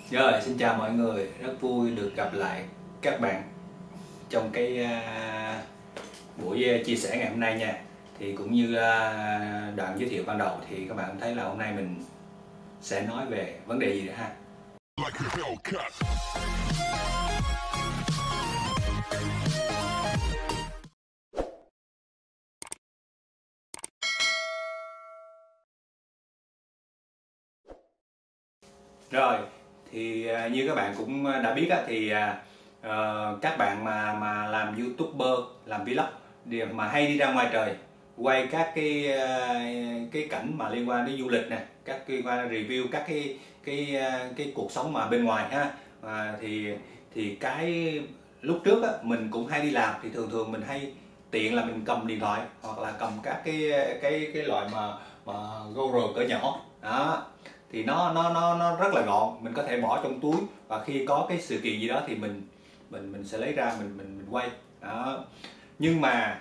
Rồi, xin chào mọi người, rất vui được gặp lại các bạn trong cái buổi chia sẻ ngày hôm nay nha. Thì cũng như đoạn giới thiệu ban đầu thì các bạn thấy là hôm nay mình sẽ nói về vấn đề gì đó ha. Rồi, thì như các bạn cũng đã biết á, thì các bạn mà làm YouTuber, làm vlog mà hay đi ra ngoài trời quay các cái cảnh mà liên quan đến du lịch nè, các liên quan review các cái cuộc sống mà bên ngoài ha. Thì cái lúc trước á, mình cũng hay đi làm thì thường thường mình hay tiện là mình cầm điện thoại hoặc là cầm các cái loại mà GoPro cỡ nhỏ đó, thì nó rất là gọn, mình có thể bỏ trong túi và khi có cái sự kiện gì đó thì mình sẽ lấy ra mình quay đó. Nhưng mà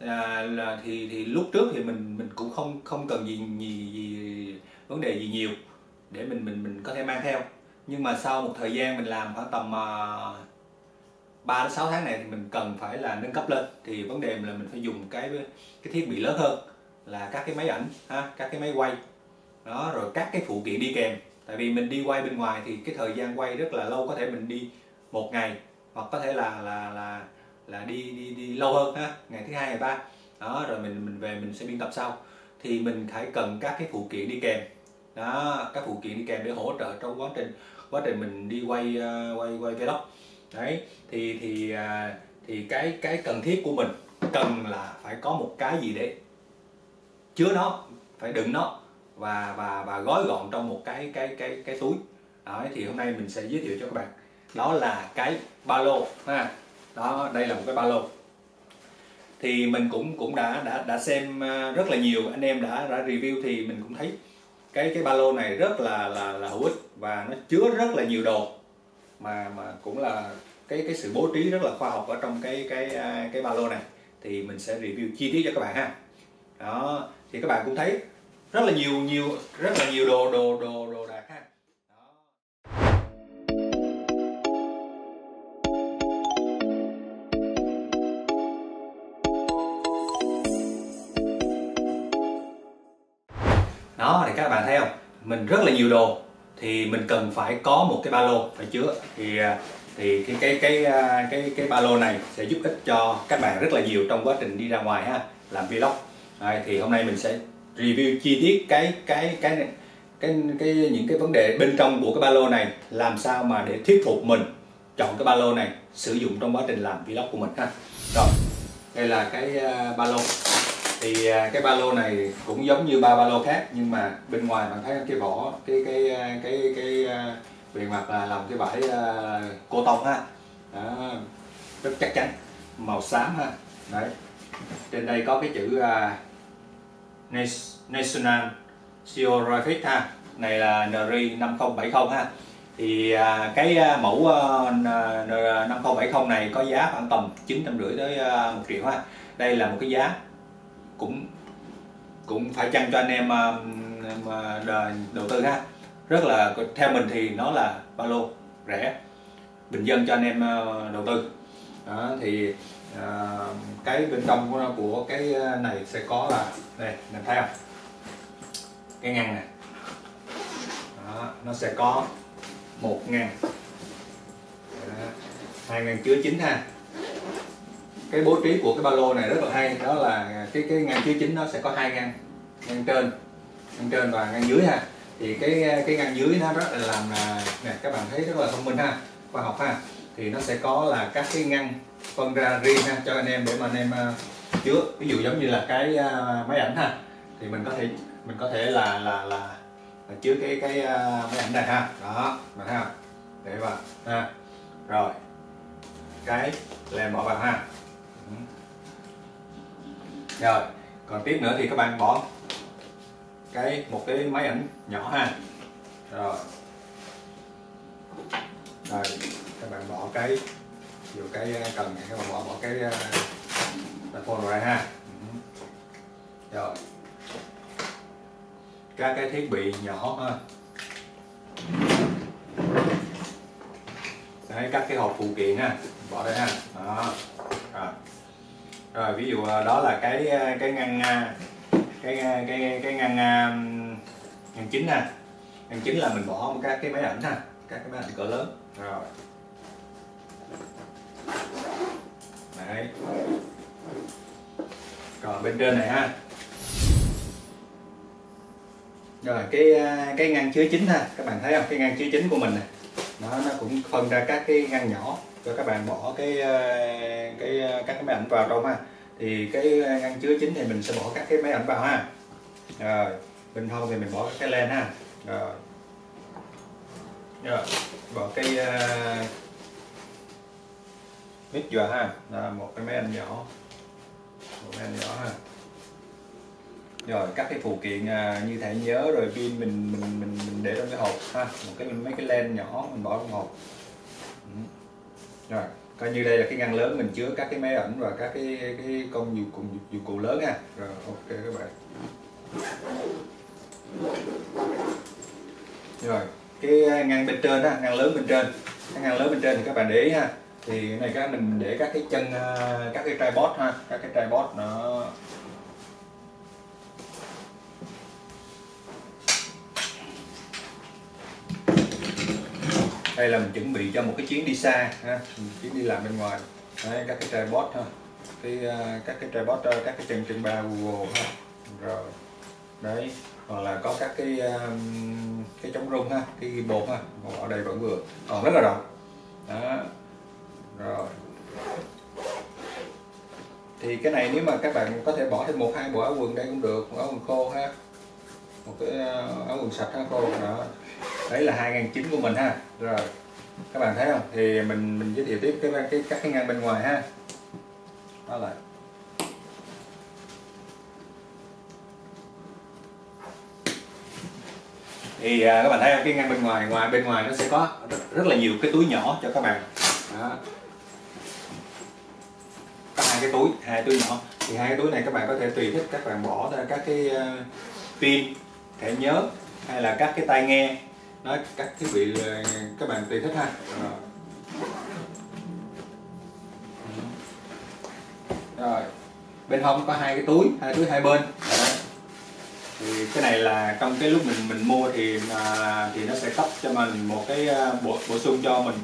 thì lúc trước thì mình cũng không cần gì vấn đề gì nhiều để mình có thể mang theo, nhưng mà sau một thời gian mình làm khoảng tầm 3 đến 6 tháng này thì mình cần phải là nâng cấp lên, thì vấn đề là mình phải dùng cái thiết bị lớn hơn là các cái máy ảnh ha, các cái máy quay đó, rồi các cái phụ kiện đi kèm. Tại vì mình đi quay bên ngoài thì cái thời gian quay rất là lâu, có thể mình đi một ngày hoặc có thể là đi lâu hơn ha, ngày thứ hai ngày ba đó, rồi mình về mình sẽ biên tập sau, thì mình phải cần các cái phụ kiện đi kèm đó, các phụ kiện đi kèm để hỗ trợ trong quá trình mình đi quay vlog đấy. Thì cái cần thiết của mình cần là phải có một cái gì để chứa nó, phải đựng nó và gói gọn trong một cái túi đó. Thì hôm nay mình sẽ giới thiệu cho các bạn đó là cái ba lô ha. Đó, đây là một cái ba lô, thì mình cũng đã xem rất là nhiều anh em đã review, thì mình cũng thấy cái ba lô này rất là hữu ích và nó chứa rất là nhiều đồ, mà cũng là cái sự bố trí rất là khoa học ở trong cái ba lô này, thì mình sẽ review chi tiết cho các bạn ha. Đó, thì các bạn cũng thấy rất là nhiều đồ đạc ha. Đó, thì các bạn thấy không, mình rất là nhiều đồ thì mình cần phải có một cái ba lô phải chứa, thì cái ba lô này sẽ giúp ích cho các bạn rất là nhiều trong quá trình đi ra ngoài ha, làm vlog. Đấy, thì hôm nay mình sẽ review chi tiết những cái vấn đề bên trong của cái ba lô này, làm sao mà để thuyết phục mình chọn cái ba lô này sử dụng trong quá trình làm vlog của mình ha. Rồi, đây là cái ba lô. Thì cái ba lô này cũng giống như ba lô khác, nhưng mà bên ngoài bạn thấy cái vỏ, cái bề mặt là làm cái vải cô tông ha. Đó, rất chắc chắn, màu xám ha. Đấy, trên đây có cái chữ National Geographic ha, này là NRI 5070 ha. Thì cái mẫu 5070 này có giá khoảng tầm 950 tới 1 triệu ha. Đây là một cái giá cũng phải chăng cho anh em đầu tư ha. Rất là, theo mình thì nó là ba lô rẻ bình dân cho anh em đầu tư đó. Thì cái bên trong của cái này sẽ có là đây, mình thấy không, cái ngăn này đó, nó sẽ có một ngăn, hai ngăn chứa chính ha. Cái bố trí của cái ba lô này rất là hay, đó là cái ngăn chứa chính nó sẽ có hai ngăn, ngăn trên và ngăn dưới ha. Thì cái ngăn dưới nó rất là làm nè, các bạn thấy rất là thông minh ha, khoa học ha. Thì nó sẽ có là các cái ngăn phân ra riêng ha, cho anh em để mà anh em chứa, ví dụ giống như là cái máy ảnh ha, thì mình có thể là chứa cái máy ảnh này ha. Đó, mình thấy không, để vào ha. Rồi, cái lèm bỏ vào ha. Rồi, còn tiếp nữa thì các bạn bỏ một cái máy ảnh nhỏ ha. Rồi, các bạn bỏ dù cái cần này, các bạn bỏ cái phone vào đây ha. Rồi, các cái thiết bị nhỏ ha. Đấy, các cái hộp phụ kiện ha, bỏ đây ha. Đó. Rồi ví dụ đó là cái ngăn ngăn chính ha. Ngăn chính là mình bỏ các cái máy ảnh ha, các cái máy ảnh cỡ lớn. Rồi. Đấy. Còn bên trên này ha. Rồi cái ngăn chứa chính ha, các bạn thấy không? Cái ngăn chứa chính của mình này. Nó cũng phân ra các cái ngăn nhỏ cho các bạn bỏ các cái máy ảnh vào trong ha. Thì cái ngăn chứa chính thì mình sẽ bỏ các cái máy ảnh vào ha. Rồi bên hông thì mình bỏ cái len ha. Rồi bỏ cái mic vào ha. Đó, một cái máy ảnh nhỏ, ha. Rồi các cái phụ kiện như thẻ nhớ rồi pin mình để trong cái hộp ha, mấy cái len nhỏ mình bỏ trong hộp. Rồi coi như đây là cái ngăn lớn mình chứa các cái máy ảnh và các cái công dụng cụ lớn ha. Rồi ok các bạn. Rồi cái ngăn bên trên ha, ngăn lớn bên trên, cái ngăn lớn bên trên thì các bạn để ý ha. Thì cái này mình để các cái chân, các cái tripod ha, các cái tripod nó đây là mình chuẩn bị cho một cái chuyến đi xa ha, chuyến đi làm bên ngoài. Đấy, các cái tripod ha, các cái tripod, các cái chân ba Google ha. Rồi đấy, hoặc là có các cái chống rung ha, cái gimbal ha, ở đây vẫn vừa, còn rất là rộng. Đó. Rồi thì cái này nếu mà các bạn có thể bỏ thêm 1-2 bộ áo quần đây cũng được, một áo quần khô ha, một cái áo quần sạch ha, khô. Đó, đấy là 2 ngăn chính của mình ha. Rồi các bạn thấy không, thì mình giới thiệu tiếp các cái ngăn bên ngoài ha. Đó là thì các bạn thấy không, cái ngăn bên ngoài nó sẽ có rất là nhiều cái túi nhỏ cho các bạn. Đó. Có hai túi nhỏ, thì hai cái túi này các bạn có thể tùy thích, các bạn bỏ ra các cái pin, thẻ nhớ hay là các cái tai nghe, đó, các thiết bị các bạn tùy thích ha. Rồi bên hông có hai túi hai bên. Đó. Thì cái này là trong cái lúc mình mua thì nó sẽ cấp cho mình một cái bổ sung cho mình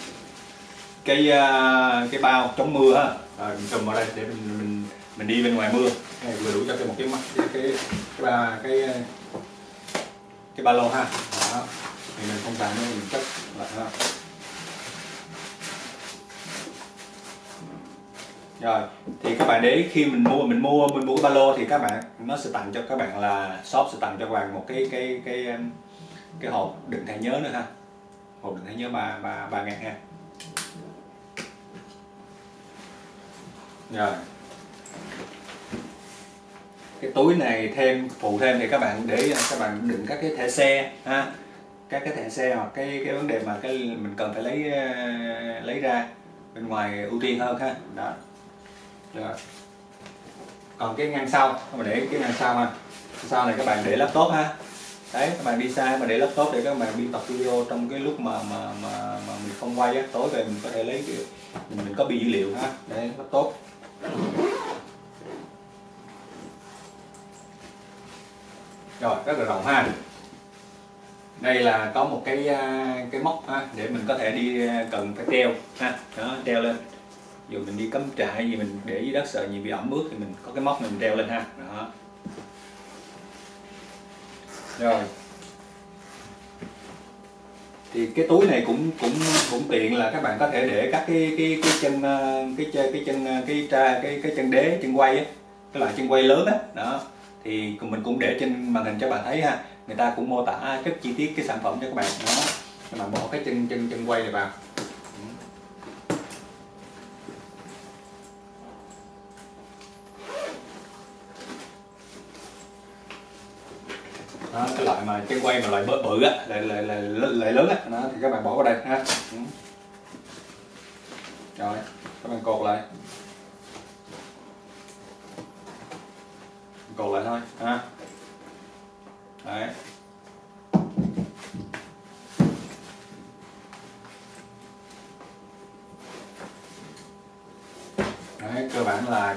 cái bao chống mưa ha. Rồi mình cầm vào đây để mình đi bên ngoài mưa. Cái này vừa đủ cho một cái mắt cái ba lô ha. Đó. Thì mình không xài nữa, mình cất lại ha. Rồi thì các bạn để ý, khi mình mua cái ba lô thì nó sẽ tặng cho các bạn là shop sẽ tặng cho các bạn một cái hộp đựng thẻ nhớ nữa ha, hộp đựng thẻ nhớ 3.000 ha. Rồi cái túi này phụ thêm thì các bạn đựng các cái thẻ xe ha, các cái thẻ xe hoặc cái vấn đề mà mình cần phải lấy ra bên ngoài ưu tiên hơn ha. Đó. Rồi. Còn cái ngăn sau, mà để cái ngăn sau ha, sau này các bạn để laptop ha. Đấy, các bạn đi xa mà để laptop để các bạn biên tập video trong cái lúc mà mình không quay á, tối về mình có thể lấy mình copy dữ liệu ha, để laptop. Rồi rất là rộng ha. Đây là có một cái móc ha, để mình có thể đi cần phải treo ha, đó, treo lên. Dù mình đi cắm trại gì mình để dưới đất sợ gì bị ẩm ướt thì mình có cái móc mình treo lên ha. Đó. Rồi thì cái túi này cũng tiện là các bạn có thể để các cái chân đế, chân quay á, cái loại chân quay lớn á. Đó thì mình cũng để trên màn hình cho bạn thấy ha, người ta cũng mô tả rất chi tiết cái sản phẩm cho các bạn. Đó, các bạn bỏ cái chân quay này vào. Đó, cái loại mà chân quay mà loại bự á, loại lớn á, đó thì các bạn bỏ vào đây ha. Rồi các bạn cột lại thôi ha. Đấy.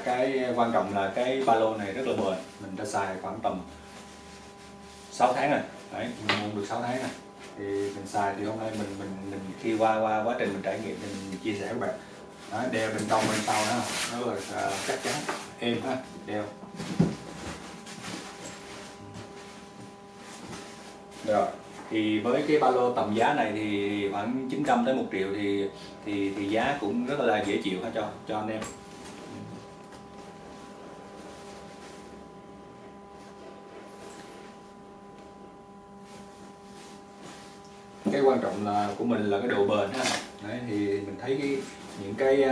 cái quan trọng là cái ba lô này rất là bền, mình đã xài khoảng tầm 6 tháng rồi đấy, mình mua được 6 tháng rồi thì mình xài. Thì hôm nay mình khi qua quá trình mình trải nghiệm thì mình chia sẻ với bạn. Đó, đeo bên trong bên sau đó rất là chắc chắn, êm ha, đeo. Rồi thì với cái ba lô tầm giá này thì khoảng 900 tới 1 triệu thì giá cũng rất là dễ chịu hết cho anh em. Cái quan trọng là của mình là cái độ bền ha. Đấy, thì mình thấy những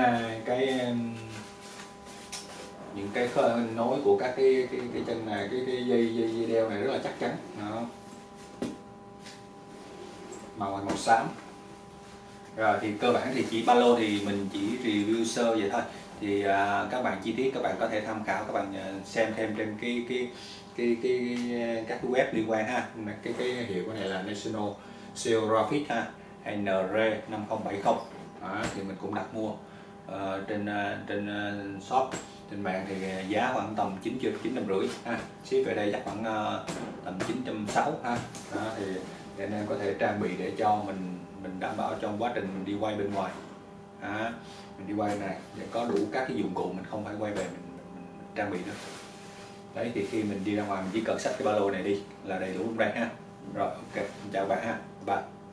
cái nối của các cái chân này, cái dây đeo này rất là chắc chắn. Đó. Màu xám. Rồi thì cơ bản thì ba lô thì mình chỉ review sơ vậy thôi. Thì các bạn chi tiết các bạn có thể tham khảo, các bạn xem thêm trên các cái web liên quan ha. Cái hiệu của này là National Geographic ha, hay NR5070. Đó, thì mình cũng đặt mua trên shop trên mạng thì giá khoảng tầm 9,5 ha, ship về đây chắc khoảng tầm 960 ha. Đó, thì anh em có thể trang bị để cho mình đảm bảo trong quá trình mình đi quay bên ngoài. Đó, mình đi quay này để có đủ các cái dụng cụ, mình không phải quay về mình trang bị nữa. Đấy, thì khi mình đi ra ngoài mình chỉ cần xách cái ba lô này đi là đầy đủ rồi ha. Rồi ok, chào bạn ha, bye.